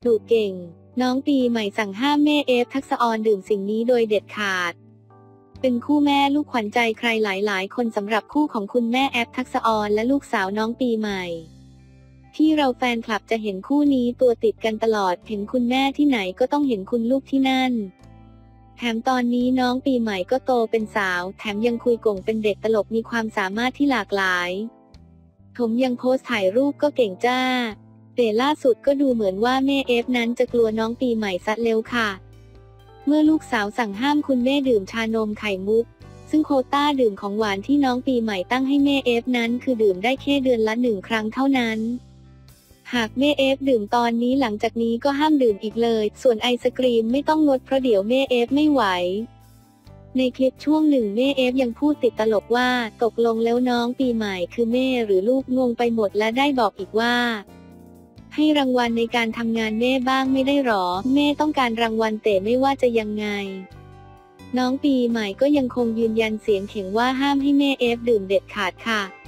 ดุเก่งน้องปีใหม่สั่งห้ามแม่เอฟทักษะออนดื่มสิ่งนี้โดยเด็ดขาดเป็นคู่แม่ลูกขวัญใจใครหลายๆคนสำหรับคู่ของคุณแม่แอฟทักษะออนและลูกสาวน้องปีใหม่ที่เราแฟนคลับจะเห็นคู่นี้ตัวติดกันตลอดเห็นคุณแม่ที่ไหนก็ต้องเห็นคุณลูกที่นั่นแถมตอนนี้น้องปีใหม่ก็โตเป็นสาวแถมยังคุยโก่งเป็นเด็กตลกมีความสามารถที่หลากหลายผมยังโพสต์ถ่ายรูปก็เก่งจ้าแต่ล่าสุดก็ดูเหมือนว่าแม่เอฟนั้นจะกลัวน้องปีใหม่ซะแล้วค่ะเมื่อลูกสาวสั่งห้ามคุณแม่ดื่มชานมไข่มุกซึ่งโควต้าดื่มของหวานที่น้องปีใหม่ตั้งให้แม่เอฟนั้นคือดื่มได้แค่เดือนละ1 ครั้งเท่านั้นหากแม่เอฟดื่มตอนนี้หลังจากนี้ก็ห้ามดื่มอีกเลยส่วนไอศกรีมไม่ต้องงดเพราะเดี๋ยวแม่เอฟไม่ไหวในคลิปช่วงหนึ่งแม่เอฟยังพูดติดตลกว่าตกลงแล้วน้องปีใหม่คือแม่หรือลูกงงไปหมดและได้บอกอีกว่าให้รางวัลในการทำงานแม่บ้างไม่ได้หรอแม่ต้องการรางวัลแต่ไม่ว่าจะยังไงน้องปีใหม่ก็ยังคงยืนยันเสียงแข็งว่าห้ามให้แม่เอฟดื่มเด็ดขาดค่ะ